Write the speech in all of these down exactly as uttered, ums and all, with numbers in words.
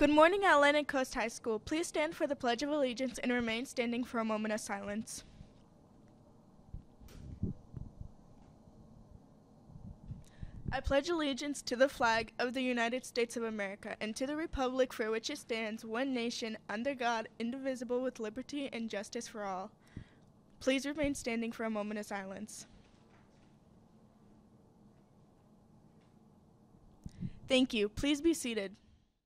Good morning, Atlantic Coast High School. Please stand for the Pledge of Allegiance and remain standing for a moment of silence. I pledge allegiance to the flag of the United States of America and to the republic for which it stands, one nation, under God, indivisible, with liberty and justice for all. Please remain standing for a moment of silence. Thank you. Please be seated.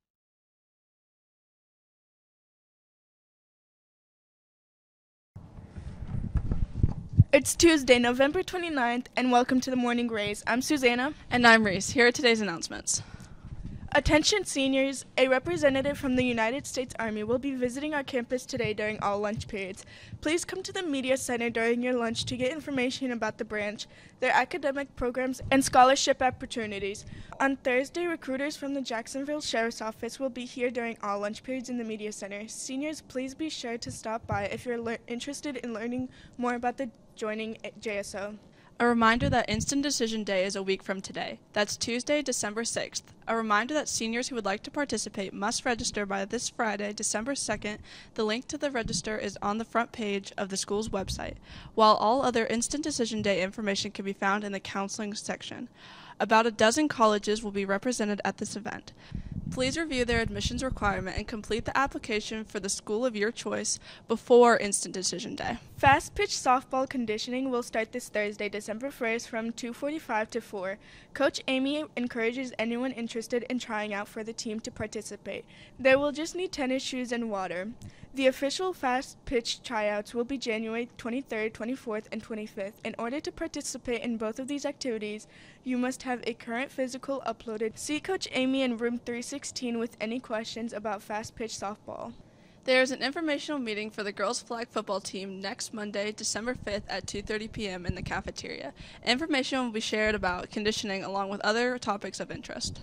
It's Tuesday, November twenty-ninth, and welcome to the Morning Rays. I'm Susanna. And I'm Reese. Here are today's announcements. Attention seniors, a representative from the United States Army will be visiting our campus today during all lunch periods. Please come to the Media Center during your lunch to get information about the branch, their academic programs, and scholarship opportunities. On Thursday, recruiters from the Jacksonville Sheriff's Office will be here during all lunch periods in the Media Center. Seniors, please be sure to stop by if you're le- interested in learning more about the joining J S O. A reminder that Instant Decision Day is a week from today. That's Tuesday, December sixth. A reminder that seniors who would like to participate must register by this Friday, December second. The link to the register is on the front page of the school's website, while all other Instant Decision Day information can be found in the counseling section. About a dozen colleges will be represented at this event. Please review their admissions requirement and complete the application for the school of your choice before Instant Decision Day. Fast pitch softball conditioning will start this Thursday, December first from two forty-five to four. Coach Amy encourages anyone interested in trying out for the team to participate. They will just need tennis shoes and water. The official fast pitch tryouts will be January twenty-third, twenty-fourth, and twenty-fifth. In order to participate in both of these activities, you must have a current physical uploaded. See Coach Amy in room three sixteen with any questions about fast pitch softball. There is an informational meeting for the girls' flag football team next Monday, December fifth at two thirty p.m. in the cafeteria. Information will be shared about conditioning along with other topics of interest.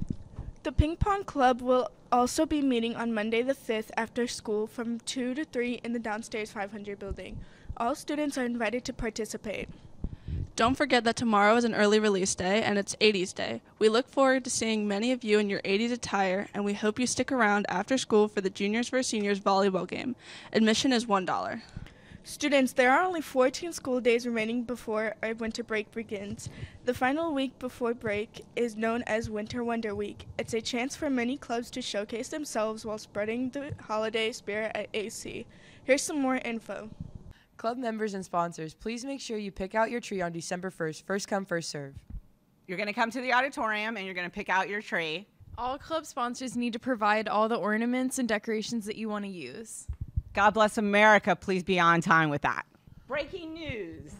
The Ping Pong Club will also be meeting on Monday the fifth after school from two to three in the downstairs five hundred building. All students are invited to participate. Don't forget that tomorrow is an early release day and it's eighties Day. We look forward to seeing many of you in your eighties attire, and we hope you stick around after school for the Juniors versus Seniors volleyball game. Admission is one dollar. Students, there are only fourteen school days remaining before our winter break begins. The final week before break is known as Winter Wonder Week. It's a chance for many clubs to showcase themselves while spreading the holiday spirit at A C. Here's some more info. Club members and sponsors, please make sure you pick out your tree on December first. First come, first serve. You're going to come to the auditorium and you're going to pick out your tree. All club sponsors need to provide all the ornaments and decorations that you want to use. God bless America. Please be on time with that. Breaking news.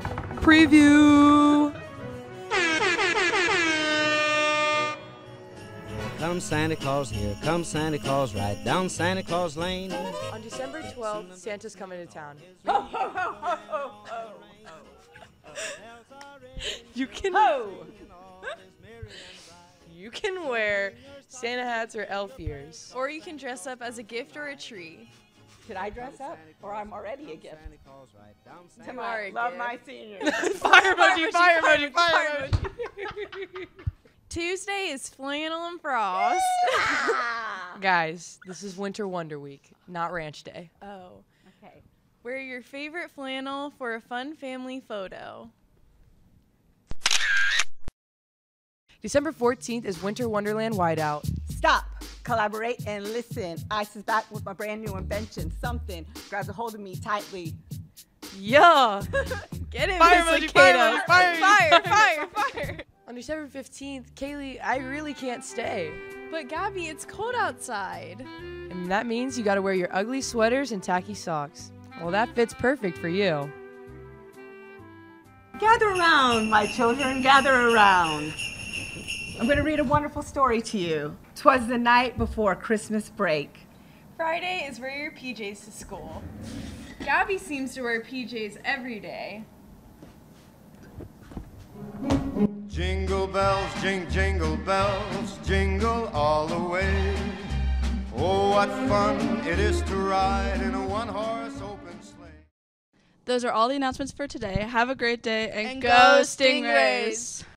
Preview. Come Santa Claus, here comes Santa Claus, right down Santa Claus Lane. On December twelfth, Santa's coming to town. You can You can wear Santa hats or elf ears. Or you can dress up as a gift or a tree. Should I dress up? Or I'm already a gift. You are a Love gift. my seniors. Fire emoji, fire emoji, fire emoji. Tuesday is flannel and frost. Guys, this is Winter Wonder Week, not Ranch Day. Oh. Okay. Wear your favorite flannel for a fun family photo. December fourteenth is Winter Wonderland Whiteout. Stop, collaborate, and listen. Ice is back with my brand new invention. Something grabs a hold of me tightly. Yeah. Get it, Fire Miss emoji, fire Lakato. emoji, fire fire, fire, fire. On December fifteenth, Kaylee, I really can't stay. But Gabby, it's cold outside. And that means you gotta wear your ugly sweaters and tacky socks. Well, that fits perfect for you. Gather around, my children, gather around. I'm going to read a wonderful story to you. 'Twas the night before Christmas break. Friday is wear your P Js to school. Gabby seems to wear P Js every day. Jingle bells, jing, jingle bells, jingle all the way. Oh, what fun it is to ride in a one-horse open sleigh. Those are all the announcements for today. Have a great day and, And go go Stingrays!